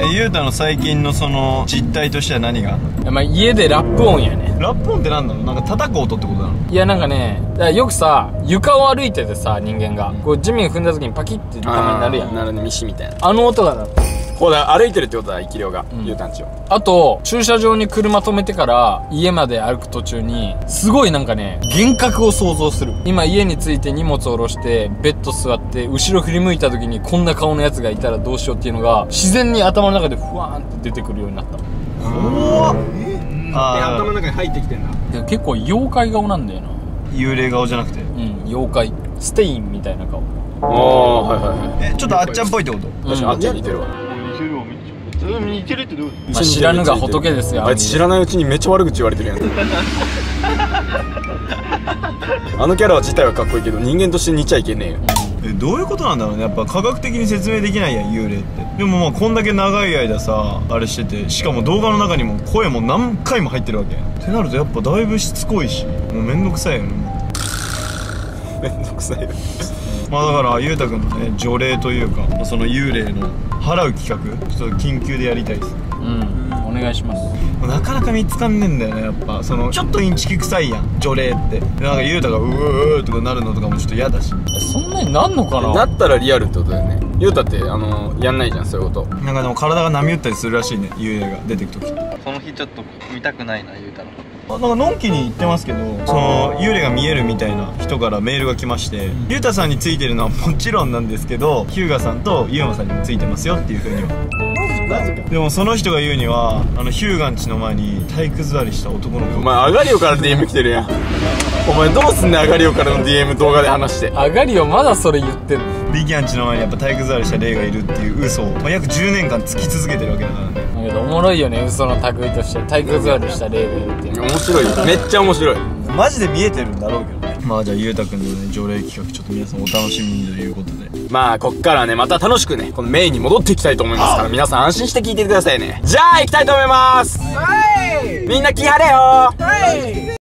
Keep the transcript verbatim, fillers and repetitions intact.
ゆうたの最近のその実態としては何が？ いや、まあ家でラップ音やね。 ラップ音って何なの？なんか叩く音ってことなの？ いや、なんかね、だからよくさ、床を歩いててさ、人間がこう地面踏んだ時にパキッてたまになるやん。 なるね、ミシみたいな。 あの音が鳴った。 こうだ、歩いてるってことだ、生き量が、ゆうたんちを。 あと駐車場に車止めてから家まで歩く途中にすごいなんかね、幻覚を想像する。今家に着いて荷物を下ろしてベッド座って後ろ振り向いた時にこんな顔のやつがいたらどうしようっていうのが自然に頭の中でふわーんって出てくるようになった。 怖っ。 あ、頭の中に入ってきてんだ。 でも結構妖怪顔なんだよな。 幽霊顔じゃなくて。 うん、妖怪ステインみたいな顔。 ああ、はいはいはい。 え、ちょっとあっちゃんっぽいってこと？ 確かにあっちゃん似てるわ。 似てるってどういうこと？ まあ知らぬが仏ですよ。 あいつ知らないうちにめっちゃ悪口言われてるやん。あのキャラ自体はかっこいいけど人間として似ちゃいけねえよ。 え、どういうことなんだろうね。やっぱ科学的に説明できないやん、幽霊って。でもまあこんだけ長い間さあれしてて、しかも動画の中にも声も何回も入ってるわけってなると、やっぱだいぶしつこいし、もうめんどくさいよね。もうめんどくさいよ。 まあだからゆうたくんのね、除霊というかその幽霊の払う企画ちょっと緊急でやりたいです。 うん、お願いします。 なかなか見つかんねえんだよね。やっぱそのちょっとインチキ臭いやん除霊って。なんかゆうたがうーうーとかなるのとかもちょっと嫌だし。 そんなになんのかな。 だったらリアルってことだよね。ゆうたってあのやんないじゃん、そういうこと。 なんかでも体が波打ったりするらしいね、幽霊が出てく時って。 その日ちょっと見たくないな、ゆうたの。 なんかのんきに言ってますけど、その幽霊が見えるみたいな人からメールが来まして、ゆうたさんについてるのはもちろんなんですけどヒューガさんとユーマさんにもついてますよっていうふうには。でもその人が言うには、あのヒューガンちの前に体育座りした男の子。 お前アガリオから ディーエム 来てるやん。お前どうすんねん、アガリオからの ディーエム 動画で話して。 あがりよ、まだそれ言ってんの？ ビギャンちの前にやっぱ体育座りした霊がいるっていう嘘を、まあ、約じゅうねんかんつき続けてるわけだからね。 だけどおもろいよね、嘘の類として体育座りした霊がいるっていうの。 面白いよ、めっちゃ面白い。 マジで見えてるんだろうけどね。まあじゃあゆうたくんのね条例企画ちょっと皆さんお楽しみにということで、 まあこっからはねまた楽しくねこのメインに戻っていきたいと思いますから、皆さん安心して聞いててくださいね。じゃあ行きたいと思います。はい、みんな気張れよ。はい。